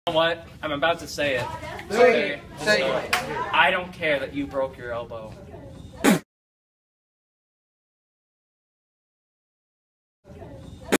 know what? I'm about to say it. Say it. I don't care that you broke your elbow.